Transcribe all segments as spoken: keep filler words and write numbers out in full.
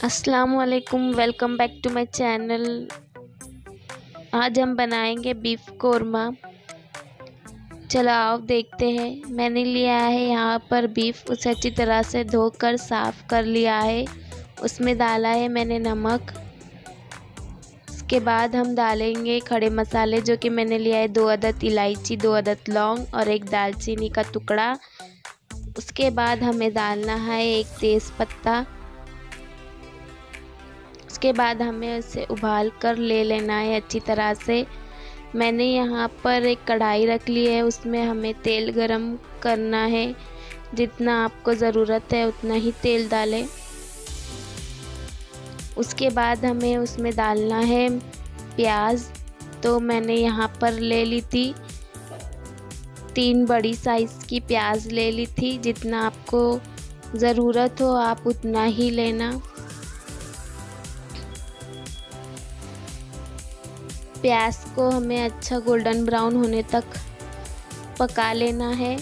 अस्सलामुअलैकुम, welcome back to my channel. आज हम बनाएंगे बीफ कोरमा। चलो आओ देखते हैं। मैंने लिया है यहाँ पर बीफ, उसे अच्छी तरह से धोकर साफ़ कर लिया है। उसमें डाला है मैंने नमक। उसके बाद हम डालेंगे खड़े मसाले, जो कि मैंने लिया है दो अदद इलायची, दो अदद लौंग और एक दालचीनी का टुकड़ा। उसके बाद हमें डालना है एक तेज़ पत्ता। उसके बाद हमें उसे उबाल कर ले लेना है अच्छी तरह से। मैंने यहाँ पर एक कढ़ाई रख ली है, उसमें हमें तेल गरम करना है। जितना आपको ज़रूरत है उतना ही तेल डालें। उसके बाद हमें उसमें डालना है प्याज। तो मैंने यहाँ पर ले ली थी तीन बड़ी साइज़ की प्याज ले ली थी। जितना आपको ज़रूरत हो आप उतना ही लेना। प्याज को हमें अच्छा गोल्डन ब्राउन होने तक पका लेना है।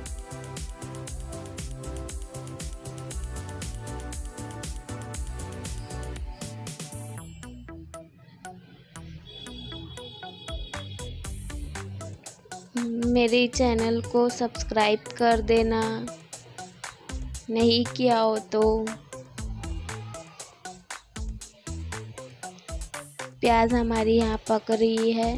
मेरे चैनल को सब्सक्राइब कर देना, नहीं किया हो तो। प्याज हमारी यहाँ पक रही है।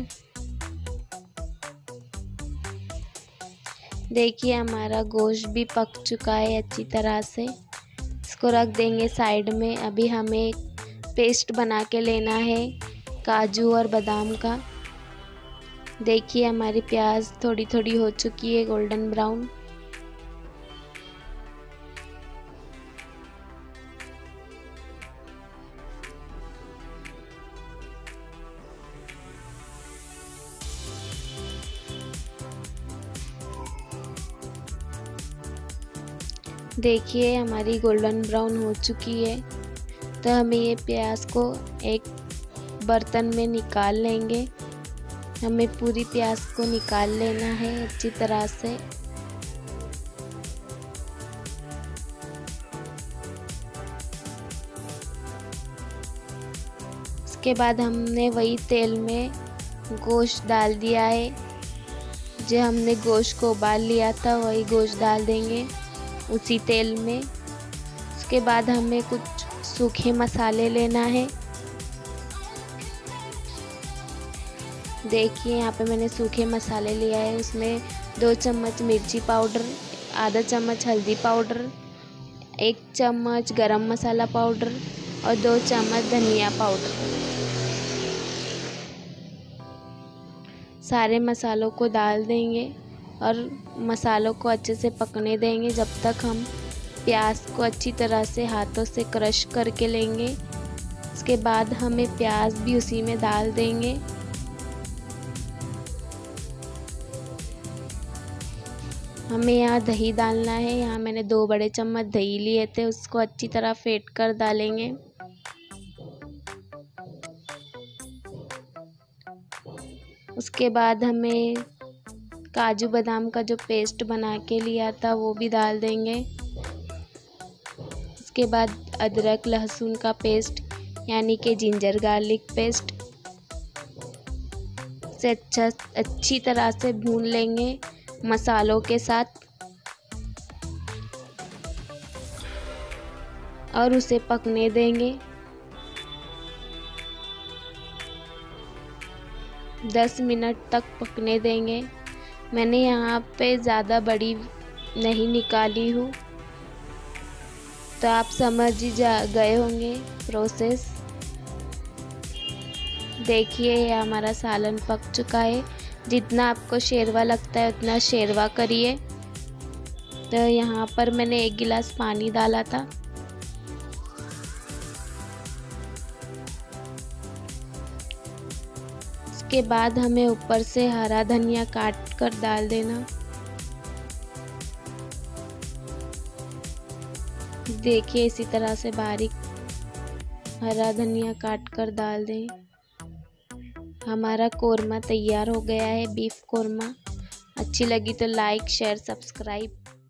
देखिए हमारा गोश्त भी पक चुका है अच्छी तरह से। इसको रख देंगे साइड में। अभी हमें पेस्ट बना के लेना है काजू और बादाम का। देखिए हमारी प्याज थोड़ी थोड़ी हो चुकी है गोल्डन ब्राउन। देखिए हमारी गोल्डन ब्राउन हो चुकी है। तो हमें ये प्याज को एक बर्तन में निकाल लेंगे। हमें पूरी प्याज को निकाल लेना है अच्छी तरह से। उसके बाद हमने वही तेल में गोश्त डाल दिया है। जो हमने गोश्त को उबाल लिया था वही गोश्त डाल देंगे उसी तेल में। उसके बाद हमें कुछ सूखे मसाले लेना है। देखिए यहाँ पे मैंने सूखे मसाले लिया है। उसमें दो चम्मच मिर्ची पाउडर, आधा चम्मच हल्दी पाउडर, एक चम्मच गरम मसाला पाउडर और दो चम्मच धनिया पाउडर। सारे मसालों को डाल देंगे और मसालों को अच्छे से पकने देंगे जब तक हम प्याज को अच्छी तरह से हाथों से क्रश करके लेंगे। उसके बाद हमें प्याज भी उसी में डाल देंगे। हमें यहाँ दही डालना है। यहाँ मैंने दो बड़े चम्मच दही लिए थे, उसको अच्छी तरह फेंट कर डालेंगे। उसके बाद हमें काजू बादाम का जो पेस्ट बना के लिया था वो भी डाल देंगे। उसके बाद अदरक लहसुन का पेस्ट, यानी कि जिंजर गार्लिक पेस्ट से अच्छा अच्छी तरह से भून लेंगे मसालों के साथ और उसे पकने देंगे। दस मिनट तक पकने देंगे। मैंने यहाँ पे ज़्यादा बड़ी नहीं निकाली हूँ, तो आप समझ ही जा गए होंगे प्रोसेस। देखिए ये हमारा सालन पक चुका है। जितना आपको शेरवा लगता है उतना शेरवा करिए। तो यहाँ पर मैंने एक गिलास पानी डाला था। के बाद हमें ऊपर से हरा धनिया काट कर डाल देना। देखिए इसी तरह से बारीक हरा धनिया काट कर डाल दें। हमारा कोरमा तैयार हो गया है, बीफ कोरमा। अच्छी लगी तो लाइक शेयर सब्सक्राइब।